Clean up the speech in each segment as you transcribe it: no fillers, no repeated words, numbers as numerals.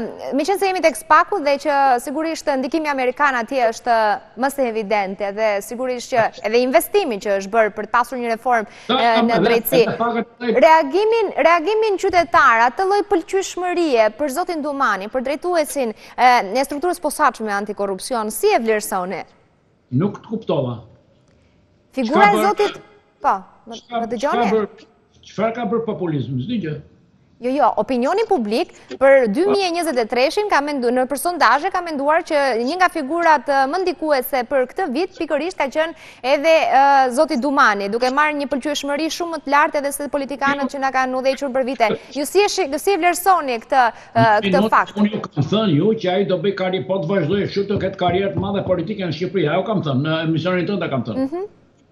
mi qenë se jemi tek SPAK-u dhe që sigurisht ndikimi amerikan atje është më se evident dhe sigurisht që edhe investimi që është bërë për të pasur një reformë në drejtësi. Reagimin qytetar, atë lloj pëlqyeshmërie për zotin Dumani, për drejtuesin e strukturës posaçme antikorrupsion, si e vlerësoni? Nuk të kuptova. Figura e zotit... Po, më dëgjoni? Çfarë ka bërë populizmi? S'di Jo, opinioni publik për 2023-in në për sondazhe ka menduar që një nga figurat më ndikuese për këtë vit pikërisht ka qenë edhe zoti Dumani, duke marrë një pëlqyeshmëri shumë më të lartë edhe se politikanët që na kanë udhëhequr për vite. Ju si e vlerësoni këtë fakt? Unë ju kam thënë që ai do bëj karrierë, po të vazhdojë kështu të ketë karrierë të madhe politike në Shqipëri. Ajo kam thënë në emisionin tënd kam thënë.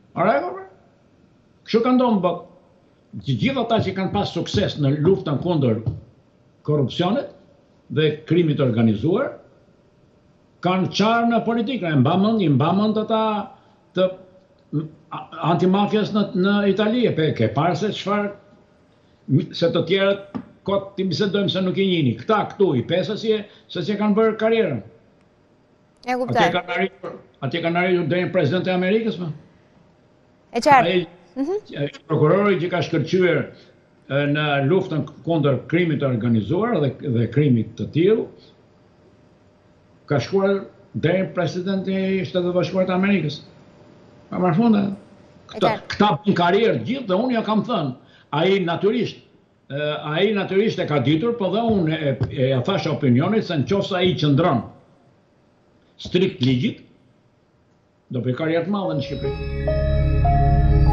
Kështu ka ndonë botë. Gjithë ata që kanë pas sukses në luftën kundër korrupsionit dhe krimit organizuar, kanë qarë në politikë. I mbamën ata të antimafjas në Itali. Ke parë se çfarë, se të tjerët kot ti bisedojmë se nuk i njihni. Këta këtu i pesë se si kanë bërë karrierën. E kuptoj. Atje kanë arritur deri në presidenti i Amerikës më. E qartë. Prokurori që ka shkëlqyer në luftën kundër krimit të organizuar dhe krimit të tillë ka shkuar deri në presidenti i Shtetit Bashkuar të Amerikës. Pa marrë fund. Këta bën karrierë gjithë dhe unë ja kam thënë, ai natyrisht e ka ditur, po dhe unë e thash opinionit se nëse ai qëndron strikt ligjit, do bëj karrierë të madhe në Shqipëri.